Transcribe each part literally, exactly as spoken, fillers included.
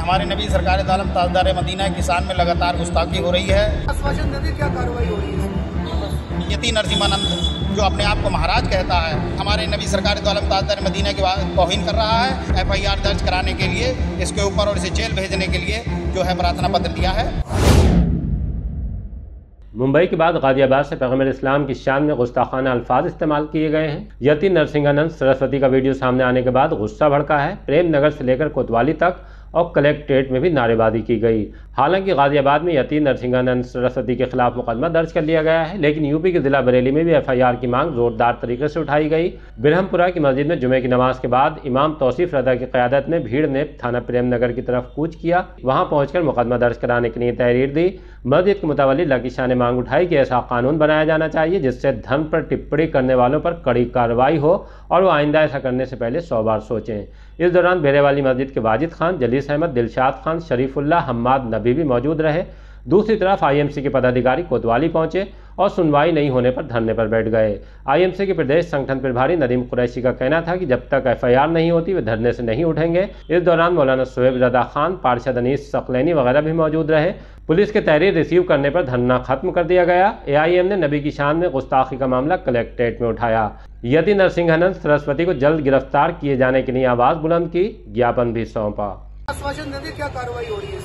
हमारे नबी सरकार दो आलम ताजदार मदीना की शान में लगातार गुस्ताखी हो रही है। आश्वासन देते क्या कार्रवाई हो रही है? यति नरसिम्हानंद जो अपने आप को महाराज कहता है, हमारे नबी सरकार दो आलम ताजदार मदीना की तौहीन कर रहा है। एफ आई आर दर्ज कराने के लिए, इसके ऊपर और इसे जेल भेजने के लिए जो है प्रार्थना पत्र दिया है। मुंबई के बाद गाजियाबाद से पैगम्बर इस्लाम की शान में गुस्ताखाना अल्फाज इस्तेमाल किए गए हैं। यति नरसिंहानंद सरस्वती का वीडियो सामने आने के बाद गुस्सा भड़का है। प्रेम नगर से लेकर कोतवाली तक और कलेक्ट्रेट में भी नारेबाजी की गई। हालांकि गाजियाबाद में यति नरसिंहानंद सरस्वती के खिलाफ मुकदमा दर्ज कर लिया गया है, लेकिन यूपी के जिला बरेली में भी एफ आई आर की मांग जोरदार तरीके से उठाई गई। बिरहमपुरा की मस्जिद में जुमे की नमाज के बाद इमाम तौसीफ रजा की क़यादत में भीड़ ने थाना प्रेम नगर की तरफ कूच किया। वहां पहुंचकर मुकदमा दर्ज कराने के लिए तहरीर दी। मस्जिद के मुतवल्ली लकीशा ने मांग उठाई कि ऐसा कानून बनाया जाना चाहिए जिससे धर्म पर टिप्पणी करने वालों पर कड़ी कार्रवाई हो और वो आइंदा ऐसा करने से पहले सौ बार सोचें। इस दौरान बेरेवाली मस्जिद के वाजिद खान, जलीस अहमद, दिलशाद खान, शरीफुल्लाह, हम्माद नबी भी मौजूद रहे। दूसरी तरफ आई एम सी के पदाधिकारी कोतवाली पहुंचे और सुनवाई नहीं होने पर धरने पर बैठ गए। आई एम सी के प्रदेश संगठन प्रभारी नदीम कुरैशी का कहना था कि जब तक एफ आई आर नहीं होती वे धरने से नहीं उठेंगे। इस दौरान मौलाना शोएब रजा खान, पार्षद अनीस सकलैनी वगैरह भी मौजूद रहे। पुलिस के तहरीर रिसीव करने पर धरना खत्म कर दिया गया। ए आई एम ने नबी की शान में गुस्ताखी का मामला कलेक्ट्रेट में उठाया। यति नरसिंहानंद सरस्वती को जल्द गिरफ्तार किए जाने के लिए आवाज बुलंद की, ज्ञापन भी सौंपा। आश्वासन देते क्या कार्रवाई हो रही है?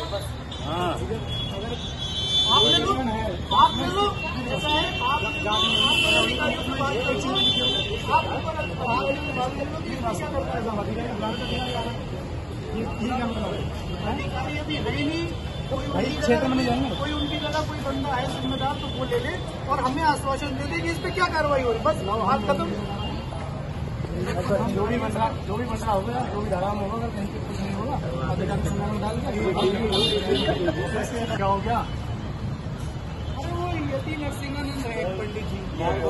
क्षेत्र में नहीं जाएंगे, कोई उनकी जगह कोई बंदा है जिम्मेदार तो वो ले ले और हमें आश्वासन दे दे कि इस पे क्या कार्रवाई हो रही है। बस हाथ खत्म। जो भी मसला जो भी मसला होगा, जो भी धारा में होगा, कहीं पे कुछ नहीं होगा, अधिकारी सुनने में डाल क्या हो गया? अरे वो यति नरसिंहानंद है पंडित जी,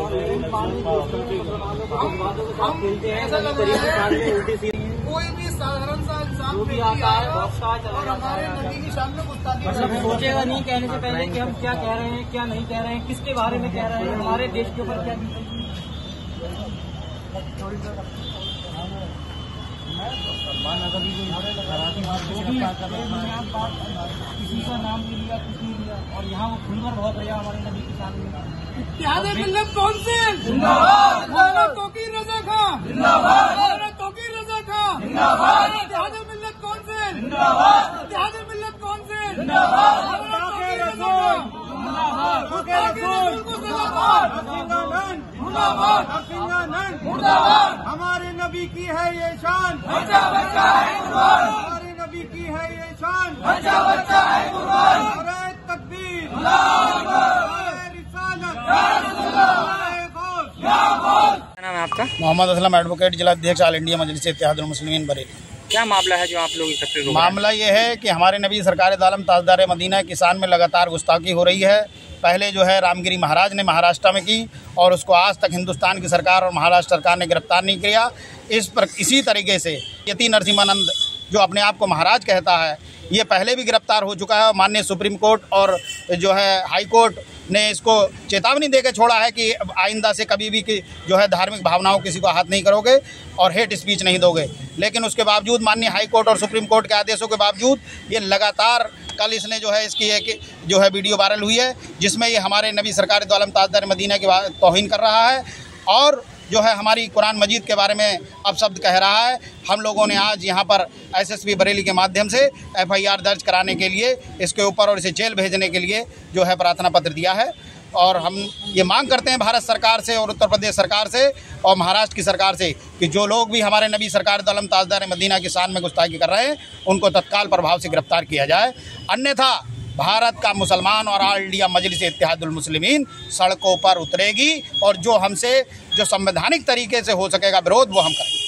कोई भी साधारण सा इंसान भी आता है और हमारे नबी की शान में गुस्ताखी सोचेगा नहीं कहने से पहले कि हम क्या कह रहे हैं, क्या नहीं कह रहे हैं, किसके बारे में कह रहे हैं, हमारे देश के ऊपर क्या किसी का नाम नहीं लिया, कुछ नहीं लिया और यहाँ वो खुलकर बहुत रहा हमारे नबी के सामने। इत्तेहाद मिल्लत कौन से? जिंदाबाद। मौलाना तौकीर रजा खान जिंदाबाद। मौलाना तौकीर रजा खान जिंदाबाद। इत्तेहाद मिल्लत कौन से? जिंदाबाद। इत्तेहाद मिल्लत कौन से? जिंदाबाद। मौलाना तौकीर रजा खान जिंदाबाद। तौकीर रसूल को जिंदाबाद। मुर्दाबाद मुर्दाबाद मुर्दाबाद। हमारे नबी की है ये शान, बच्चा बच्चा है कुर्बान। हमारे नबी की है ये शान, बच्चा बच्चा है कुर्बान। नारे तकबीर, अल्लाहू अकबर, रिसालत, क्या नाम है आपका? मोहम्मद असलम, एडवोकेट, जिला अध्यक्ष ऑल इंडिया मजलिस इत्तेहादुल मुस्लिमीन बरेली। क्या मामला है जो आप लोग एकत्रित हो? मामला ये है कि हमारे नबी सरकार दो आलम ताजदार मदीना की शान में लगातार गुस्ताखी हो रही है। पहले जो है रामगिरी महाराज ने महाराष्ट्र में की और उसको आज तक हिंदुस्तान की सरकार और महाराष्ट्र सरकार ने गिरफ्तार नहीं किया। इस पर इसी तरीके से यति नरसिम्हानंद जो अपने आप को महाराज कहता है, ये पहले भी गिरफ्तार हो चुका है। माननीय सुप्रीम कोर्ट और जो है हाई कोर्ट ने इसको चेतावनी देकर छोड़ा है कि आइंदा से कभी भी कि जो है धार्मिक भावनाओं किसी को हाथ नहीं करोगे और हेट स्पीच नहीं दोगे। लेकिन उसके बावजूद माननीय हाई कोर्ट और सुप्रीम कोर्ट के आदेशों के बावजूद ये लगातार, कल इसने जो है इसकी एक जो है वीडियो वायरल हुई है जिसमें ये हमारे नबी सरकार दो आलम ताजदार मदीना की तौहीन कर रहा है और जो है हमारी कुरान मजीद के बारे में अपशब्द कह रहा है। हम लोगों ने आज यहाँ पर एस एस पी बरेली के माध्यम से एफ आई आर दर्ज कराने के लिए, इसके ऊपर और इसे जेल भेजने के लिए जो है प्रार्थना पत्र दिया है। और हम ये मांग करते हैं भारत सरकार से और उत्तर प्रदेश सरकार से और महाराष्ट्र की सरकार से कि जो लोग भी हमारे नबी सरकार दो आलम ताजदार मदीना की शान में गुस्ताखी कर रहे हैं उनको तत्काल प्रभाव से गिरफ्तार किया जाए। अन्यथा भारत का मुसलमान और ऑल इंडिया मजलिस इत्तेहादुल मुस्लिमीन सड़कों पर उतरेगी और जो हमसे जो संवैधानिक तरीके से हो सकेगा विरोध वो हम करेंगे।